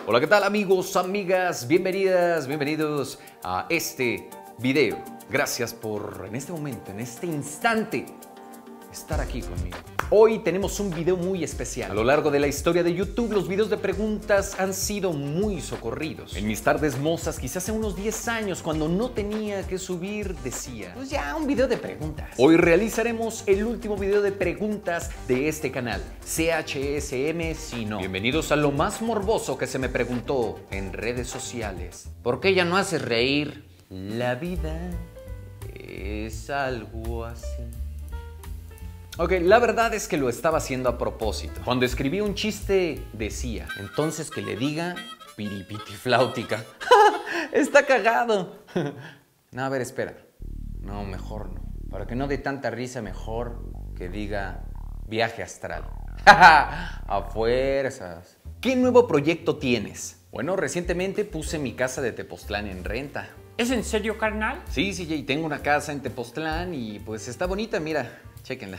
Hola, ¿qué tal amigos, amigas? Bienvenidas, bienvenidos a este video. Gracias por en este momento, en este instante, estar aquí conmigo. Hoy tenemos un video muy especial. A lo largo de la historia de YouTube, los videos de preguntas han sido muy socorridos. En mis tardes mozas, quizás hace unos 10 años, cuando no tenía que subir, decía, pues ya, un video de preguntas. Hoy realizaremos el último video de preguntas de este canal, CHSM Si No. Bienvenidos a lo más morboso que se me preguntó en redes sociales. ¿Por qué ya no haces reír? La vida es algo así. Ok, la verdad es que lo estaba haciendo a propósito. Cuando escribí un chiste, decía, entonces que le diga piripitifláutica. Está cagado. No, a ver, espera. No, mejor no. Para que no dé tanta risa, mejor que diga viaje astral. A fuerzas. ¿Qué nuevo proyecto tienes? Bueno, recientemente puse mi casa de Tepoztlán en renta. ¿Es en serio, carnal? Sí, y tengo una casa en Tepoztlán y pues está bonita, mira, chéquenla.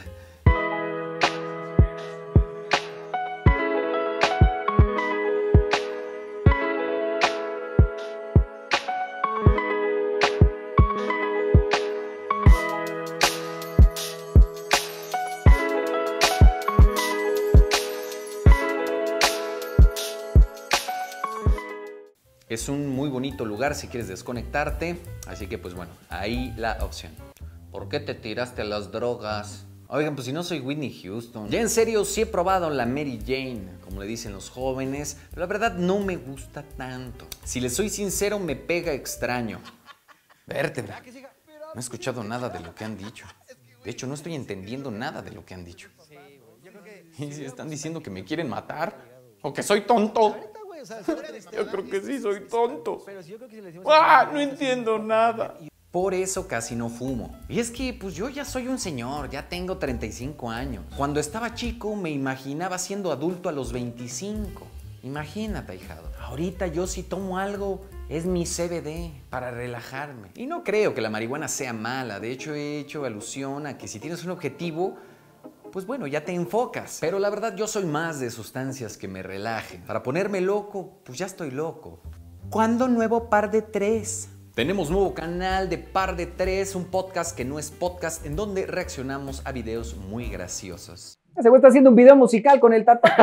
Es un muy bonito lugar si quieres desconectarte, así que pues bueno, ahí la opción. ¿Por qué te tiraste a las drogas? Oigan, pues si no soy Whitney Houston. Ya en serio, sí he probado la Mary Jane, como le dicen los jóvenes, pero la verdad no me gusta tanto. Si les soy sincero, me pega extraño. Vértebra, no he escuchado nada de lo que han dicho. De hecho, no estoy entendiendo nada de lo que han dicho. ¿Y si están diciendo que me quieren matar? ¿O que soy tonto? Yo creo que sí soy tonto. No entiendo nada. Por eso casi no fumo. Y es que pues yo ya soy un señor, ya tengo 35 años. Cuando estaba chico me imaginaba siendo adulto a los 25. Imagínate, ahijado. Ahorita yo si tomo algo es mi CBD para relajarme. Y no creo que la marihuana sea mala. De hecho he hecho alusión a que si tienes un objetivo, pues bueno, ya te enfocas. Pero la verdad yo soy más de sustancias que me relajen. Para ponerme loco, pues ya estoy loco. ¿Cuándo nuevo Par de Tres? Tenemos nuevo canal de Par de Tres, un podcast que no es podcast, en donde reaccionamos a videos muy graciosos. Ese güey está haciendo un video musical con el tatuaje.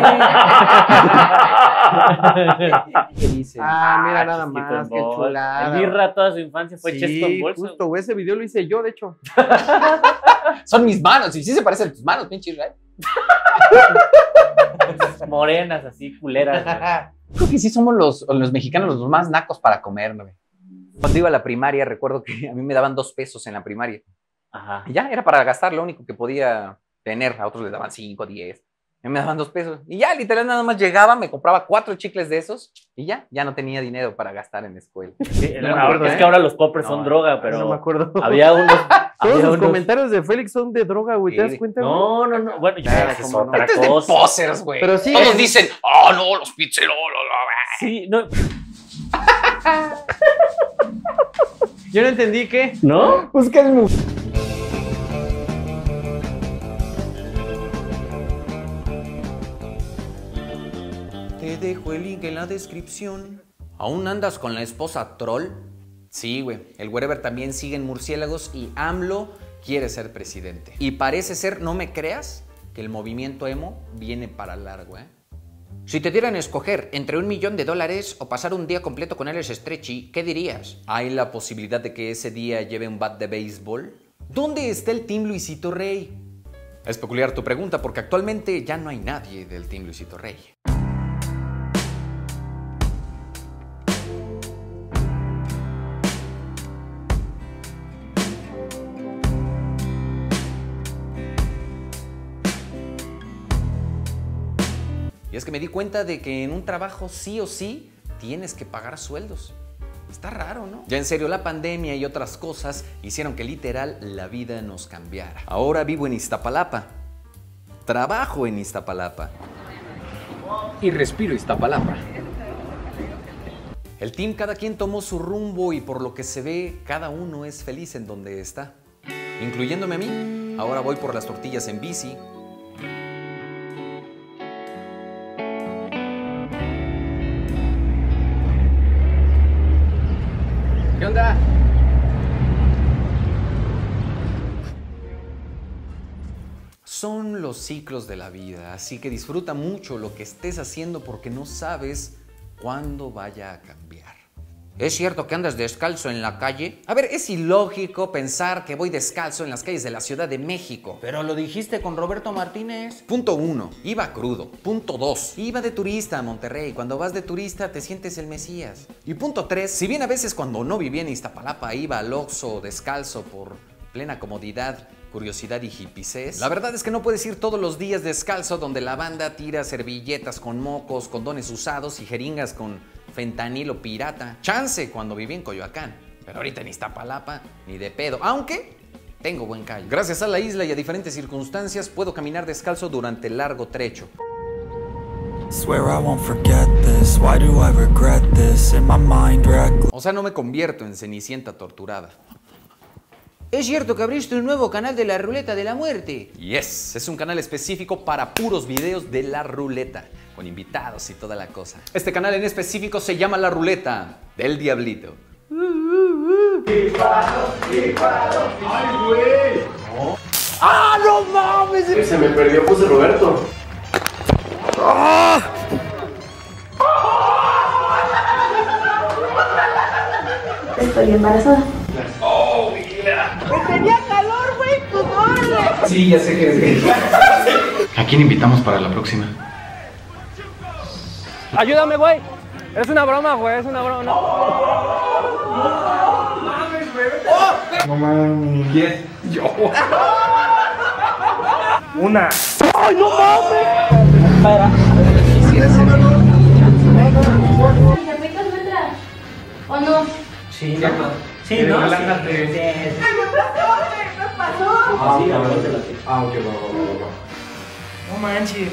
¿Qué dice? Mira nada más, qué chulada. El Birra toda su infancia fue Chesco en bolsa. Justo, güey, ese video lo hice yo, de hecho. Son mis manos, y sí se parecen a tus manos, pinche Israel. Morenas, así, culeras. Creo que sí somos los mexicanos los más nacos para comer, ¿no? Cuando iba a la primaria, recuerdo que a mí me daban 2 pesos en la primaria. Ajá. Y ya, era para gastar lo único que podía tener. A otros les daban 5, 10. A mí me daban 2 pesos. Y ya, literal, nada más llegaba, me compraba 4 chicles de esos y ya no tenía dinero para gastar en la escuela. Sí, No me acuerdo, es que ahora los poppers son droga, pero no me acuerdo. había unos... Todos los comentarios de Félix son de droga, güey, ¿te Sí. das cuenta, güey? No. Bueno, ya es como otra Este es de cosa. posers, güey. Pero sí, todos dicen, oh, no, los pizzeros. Sí, no. Yo no entendí qué. ¿No? Pues que el... Te dejo el link en la descripción. ¿Aún andas con la esposa troll? Sí, güey. El wherever también siguen murciélagos y AMLO quiere ser presidente. Y parece ser, no me creas, que el movimiento emo viene para largo, ¿eh? Si te dieran a escoger entre $1.000.000 o pasar un día completo con Alex Stretchy, ¿qué dirías? ¿Hay la posibilidad de que ese día lleve un bat de béisbol? ¿Dónde está el Team Luisito Rey? Es peculiar tu pregunta porque actualmente ya no hay nadie del Team Luisito Rey. Y es que me di cuenta de que en un trabajo sí o sí tienes que pagar sueldos. Está raro, ¿no? Ya en serio, la pandemia y otras cosas hicieron que literal la vida nos cambiara. Ahora vivo en Iztapalapa. Trabajo en Iztapalapa. Y respiro Iztapalapa. El team, cada quien tomó su rumbo y por lo que se ve, cada uno es feliz en donde está. Incluyéndome a mí. Ahora voy por las tortillas en bici. onda? Son los ciclos de la vida, así que disfruta mucho lo que estés haciendo porque no sabes cuándo vaya a cambiar. ¿Es cierto que andas descalzo en la calle? A ver, es ilógico pensar que voy descalzo en las calles de la Ciudad de México. Pero lo dijiste con Roberto Martínez. Punto 1, iba crudo. Punto 2, iba de turista a Monterrey. Cuando vas de turista te sientes el Mesías. Y punto 3, si bien a veces cuando no vivía en Iztapalapa iba al Oxxo descalzo por plena comodidad, curiosidad y hippies, la verdad es que no puedes ir todos los días descalzo donde la banda tira servilletas con mocos, condones usados y jeringas con fentanilo pirata. Chance cuando viví en Coyoacán, pero ahorita en Iztapalapa ni de pedo, aunque tengo buen callo. Gracias a la isla y a diferentes circunstancias puedo caminar descalzo durante largo trecho. O sea, no me convierto en Cenicienta torturada. ¿Es cierto que abriste un nuevo canal de la Ruleta de la Muerte? Yes, es un canal específico para puros videos de la ruleta, con invitados y toda la cosa. Este canal en específico se llama La Ruleta del Diablito. ¡Ay, güey! ¿Oh? ¡Ah, no mames! Se me perdió José Roberto. Estoy embarazada. ¡Oh, mira! Tenía calor, güey, pues órale. Sí, ya sé que es gay. ¿A quién invitamos para la próxima? Ayúdame, güey. Es una broma, güey, es una broma. No mames, güey. No mames. ¿Quién? Yo. Una. ¡Ay, no mames! Quisiera ser yo. ¿Me aplicas letra? ¿O no? Sí, no. Sí, ¿no? Relájate. ¡Ay, me pasó! Ah, sí, ah, ok, va. No manches.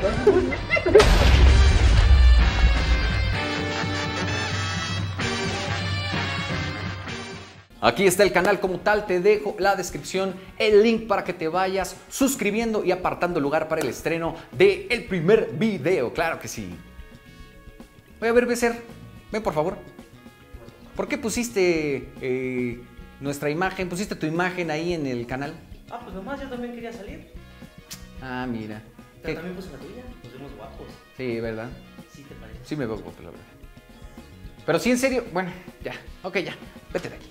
Aquí está el canal como tal, te dejo la descripción, el link para que te vayas suscribiendo y apartando lugar para el estreno del primer video, claro que sí. Voy a ver, Becer, ven por favor. ¿Por qué pusiste nuestra imagen, pusiste tu imagen ahí en el canal? Ah, pues nomás yo también quería salir. Ah, mira. Pero también puse la tuya, nos vemos guapos. Sí, ¿verdad? Sí, te parece. Sí me veo guapo, la verdad. Pero sí, en serio, bueno, ya, ok, ya, vete de aquí.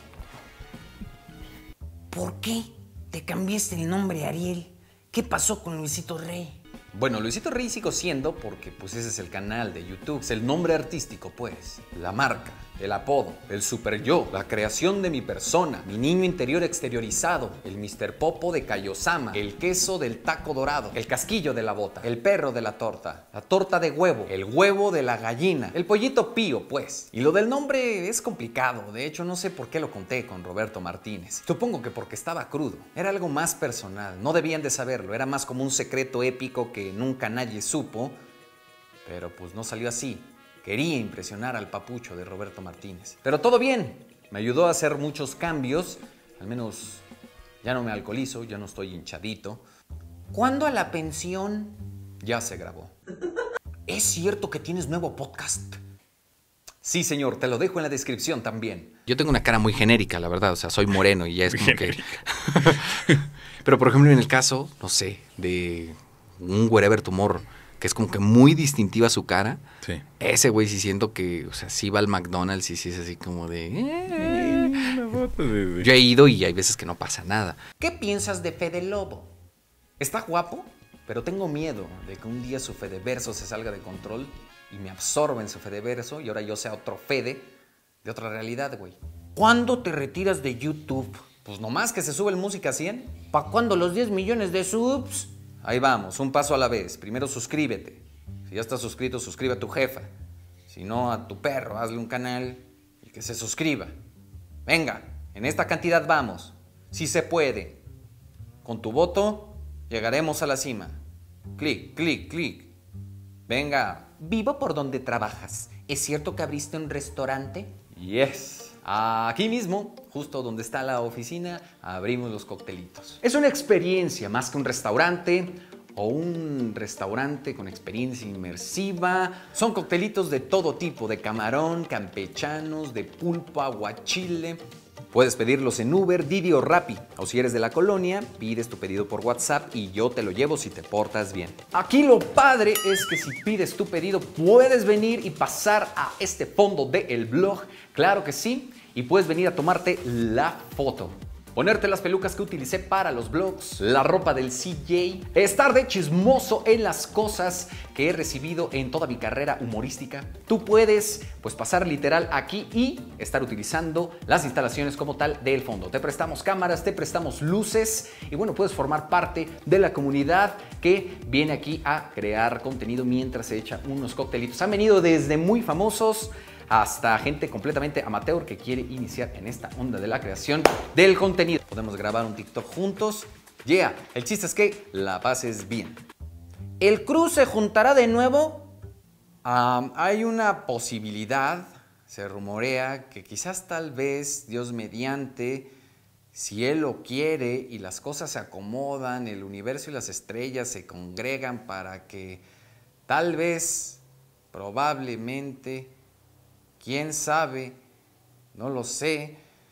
¿Por qué te cambiaste el nombre, Ariel? ¿Qué pasó con Luisito Rey? Bueno, Luisito Rey sigo siendo porque pues ese es el canal de YouTube. Es el nombre artístico, pues. La marca, el apodo, el super yo, la creación de mi persona, mi niño interior exteriorizado, el Mr. Popo de Kaiosama, el queso del taco dorado, el casquillo de la bota, el perro de la torta de huevo, el huevo de la gallina, el pollito pío, pues. Y lo del nombre es complicado. De hecho, no sé por qué lo conté con Roberto Martínez. Supongo que porque estaba crudo. Era algo más personal. No debían de saberlo. Era más como un secreto épico que nunca nadie supo, pero pues no salió así. Quería impresionar al papucho de Roberto Martínez. Pero todo bien, me ayudó a hacer muchos cambios, al menos ya no me alcoholizo, ya no estoy hinchadito. ¿Cuándo a la pensión? Ya se grabó. ¿Es cierto que tienes nuevo podcast? Sí, señor, te lo dejo en la descripción también. Yo tengo una cara muy genérica, la verdad, o sea, soy moreno y ya es como que... Pero por ejemplo en el caso, no sé, de un Wherever Tomorrow, que es como que muy distintiva su cara. Sí. Ese güey sí siento que, o sea, sí va al McDonald's y sí es así como de... Yo he ido y hay veces que no pasa nada. ¿Qué piensas de Fede Lobo? Está guapo, pero tengo miedo de que un día su Fedeverso se salga de control y me absorba en su Fedeverso y ahora yo sea otro Fede de otra realidad, güey. ¿Cuándo te retiras de YouTube? Pues nomás que se sube el Música 100. ¿Para cuándo los 10 millones de subs? Ahí vamos, un paso a la vez. Primero suscríbete. Si ya estás suscrito, suscribe a tu jefa. Si no, a tu perro, hazle un canal y que se suscriba. Venga, en esta cantidad vamos. Si se puede. Con tu voto, llegaremos a la cima. Clic, clic, clic. Venga. Vivo por donde trabajas. ¿Es cierto que abriste un restaurante? Yes. Aquí mismo, justo donde está la oficina, abrimos los coctelitos. Es una experiencia más que un restaurante o un restaurante con experiencia inmersiva. Son coctelitos de todo tipo, de camarón, campechanos, de pulpo, aguachile. Puedes pedirlos en Uber, Didi o Rappi. O si eres de la colonia, pides tu pedido por WhatsApp y yo te lo llevo si te portas bien. Aquí lo padre es que si pides tu pedido, puedes venir y pasar a este fondo del vlog. Claro que sí. Y puedes venir a tomarte la foto. Ponerte las pelucas que utilicé para los vlogs, la ropa del CJ, estar de chismoso en las cosas que he recibido en toda mi carrera humorística. Tú puedes pues pasar literal aquí y estar utilizando las instalaciones como tal del fondo. Te prestamos cámaras, te prestamos luces y bueno, puedes formar parte de la comunidad que viene aquí a crear contenido mientras se echa unos coctelitos. Han venido desde muy famosos hasta gente completamente amateur que quiere iniciar en esta onda de la creación del contenido. Podemos grabar un TikTok juntos. Yeah, el chiste es que la pases bien. ¿El Cruz se juntará de nuevo? Hay una posibilidad, se rumorea, que quizás tal vez, Dios mediante, si Él lo quiere y las cosas se acomodan, el universo y las estrellas se congregan para que tal vez, probablemente, quién sabe, no lo sé.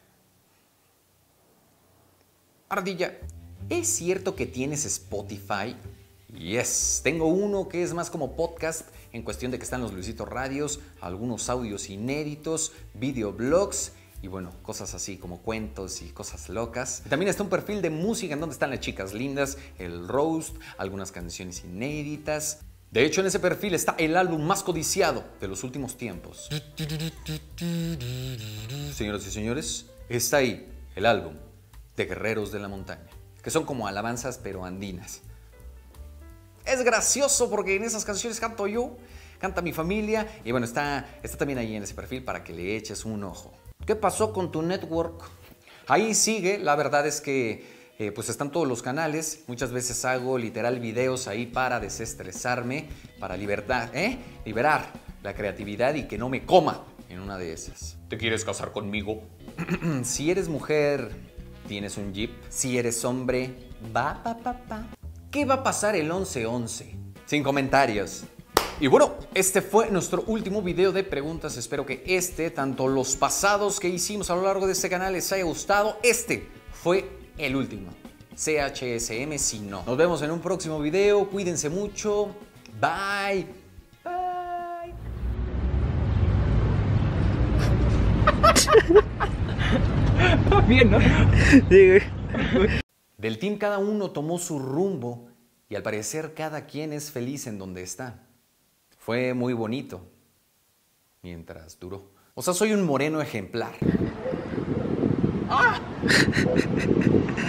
Ardilla, ¿es cierto que tienes Spotify? Yes, tengo uno que es más como podcast en cuestión de que están los Luisito Radios, algunos audios inéditos, videoblogs y bueno, cosas así como cuentos y cosas locas. También está un perfil de música en donde están las chicas lindas, el roast, algunas canciones inéditas. De hecho, en ese perfil está el álbum más codiciado de los últimos tiempos. Señoras y señores, está ahí el álbum de Guerreros de la Montaña, que son como alabanzas pero andinas. Es gracioso porque en esas canciones canto yo, canta mi familia y bueno, está también ahí en ese perfil para que le eches un ojo. ¿Qué pasó con tu network? Ahí sigue, la verdad es que pues están todos los canales. Muchas veces hago literal videos ahí para desestresarme, para liberar la creatividad y que no me coma en una de esas. ¿Te quieres casar conmigo? Si eres mujer, tienes un jeep. Si eres hombre, ¿qué va a pasar el 11-11? Sin comentarios. Y bueno, este fue nuestro último video de preguntas. Espero que tanto los pasados que hicimos a lo largo de este canal les haya gustado. Fue el último. CHSM si no. Nos vemos en un próximo video. Cuídense mucho. Bye. Bye. Bien, ¿no? Sí, güey. Del team cada uno tomó su rumbo y al parecer cada quien es feliz en donde está. Fue muy bonito mientras duró. O sea, soy un moreno ejemplar. ¡Ah!